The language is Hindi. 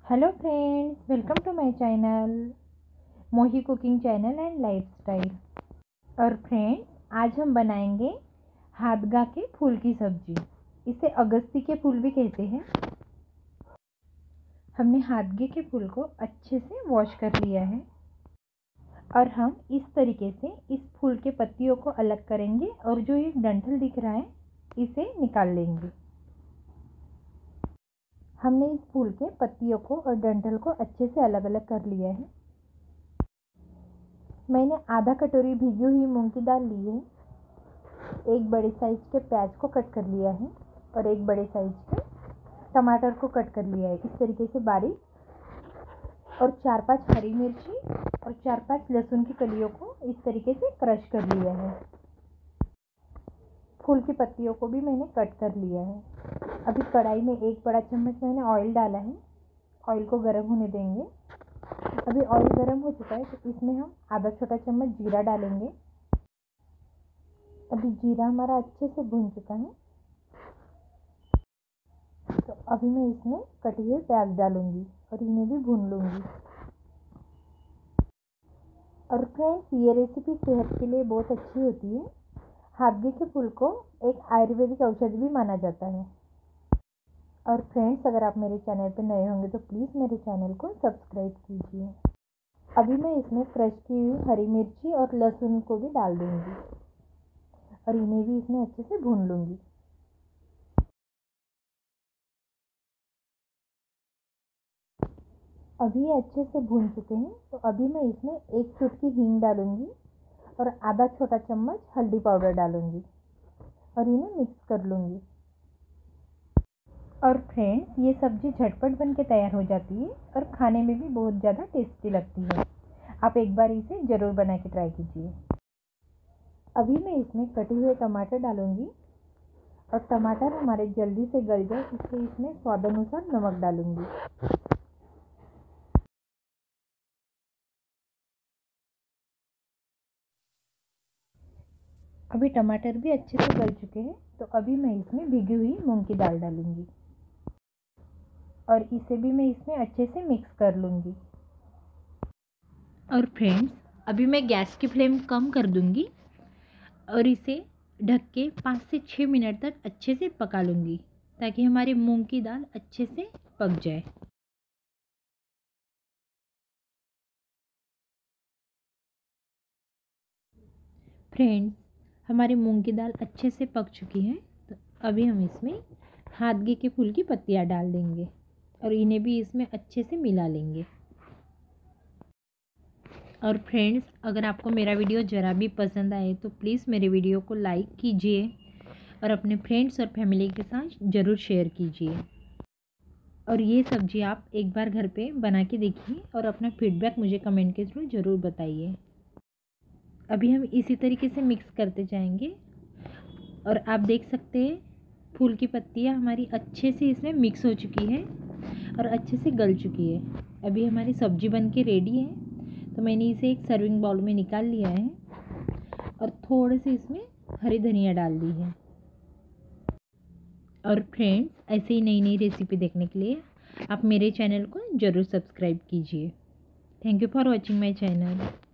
Hello friends, welcome to my channel Mohi cooking channel and lifestyle. और फ्रेंड्स, आज हम बनाएंगे हादगा के फूल की सब्जी। इसे अगस्ती के फूल भी कहते हैं। हमने हादगे के फूल को अच्छे से वॉश कर लिया है और हम इस तरीके से इस फूल के पत्तियों को अलग करेंगे और जो ये डंठल दिख रहा है इसे निकाल लेंगे। हमने इस फूल के पत्तियों को और डंठल को अच्छे से अलग अलग कर लिया है। मैंने आधा कटोरी भिगी हुई मूंग की दाल ली है। एक बड़े साइज के प्याज को कट कर लिया है और एक बड़े साइज के टमाटर को कट कर लिया है इस तरीके से बारीक। और 4-5 हरी मिर्ची और 4-5 लहसुन की कलियों को इस तरीके से क्रश कर लिया है। फूल की पत्तियों को भी मैंने कट कर लिया है। अभी कढ़ाई में 1 बड़ा चम्मच मैंने ऑयल डाला है। ऑयल को गर्म होने देंगे। अभी ऑयल गर्म हो चुका है तो इसमें हम आधा छोटा चम्मच जीरा डालेंगे। अभी जीरा हमारा अच्छे से भून चुका है तो अभी मैं इसमें कटे हुए प्याज डालूंगी और इन्हें भी भून लूँगी। और फ्रेंड्स, ये रेसिपी सेहत के लिए बहुत अच्छी होती है। हादगे के फूल को एक आयुर्वेदिक औषधि भी माना जाता है। और फ्रेंड्स, अगर आप मेरे चैनल पर नए होंगे तो प्लीज़ मेरे चैनल को सब्सक्राइब कीजिए। अभी मैं इसमें क्रश की हुई हरी मिर्ची और लहसुन को भी डाल दूंगी और इन्हें भी इसमें अच्छे से भून लूँगी। अभी ये अच्छे से भून चुके हैं तो अभी मैं इसमें 1 चुटकी हींग डालूंगी और आधा छोटा चम्मच हल्दी पाउडर डालूंगी और इन्हें मिक्स कर लूँगी। और फ्रेंड्स, ये सब्ज़ी झटपट बन के तैयार हो जाती है और खाने में भी बहुत ज़्यादा टेस्टी लगती है। आप एक बार इसे ज़रूर बना के ट्राई कीजिए। अभी मैं इसमें कटे हुए टमाटर डालूंगी और टमाटर हमारे जल्दी से गल जाए इसलिए इसमें स्वाद अनुसार नमक डालूंगी। अभी टमाटर भी अच्छे से गल चुके हैं तो अभी मैं इसमें भिगी हुई मूंग की दाल डालूंगी और इसे भी मैं इसमें अच्छे से मिक्स कर लूँगी। और फ्रेंड्स, अभी मैं गैस की फ्लेम कम कर दूँगी और इसे ढक के 5 से 6 मिनट तक अच्छे से पका लूँगी ताकि हमारी मूंग की दाल अच्छे से पक जाए। फ्रेंड्स, हमारी मूंग की दाल अच्छे से पक चुकी है तो अभी हम इसमें हादगे के फूल की पत्तियाँ डाल देंगे और इन्हें भी इसमें अच्छे से मिला लेंगे। और फ्रेंड्स, अगर आपको मेरा वीडियो ज़रा भी पसंद आए तो प्लीज़ मेरे वीडियो को लाइक कीजिए और अपने फ्रेंड्स और फैमिली के साथ ज़रूर शेयर कीजिए। और ये सब्ज़ी आप एक बार घर पे बना के देखिए और अपना फीडबैक मुझे कमेंट के थ्रू ज़रूर बताइए। अभी हम इसी तरीके से मिक्स करते जाएंगे और आप देख सकते हैं फूल की पत्तियाँ हमारी अच्छे से इसमें मिक्स हो चुकी है और अच्छे से गल चुकी है। अभी हमारी सब्ज़ी बन के रेडी है तो मैंने इसे एक सर्विंग बाउल में निकाल लिया है और थोड़े से इसमें हरी धनिया डाल दी है। और फ्रेंड्स, ऐसे ही नई नई रेसिपी देखने के लिए आप मेरे चैनल को ज़रूर सब्सक्राइब कीजिए। Thank you for watching my channel.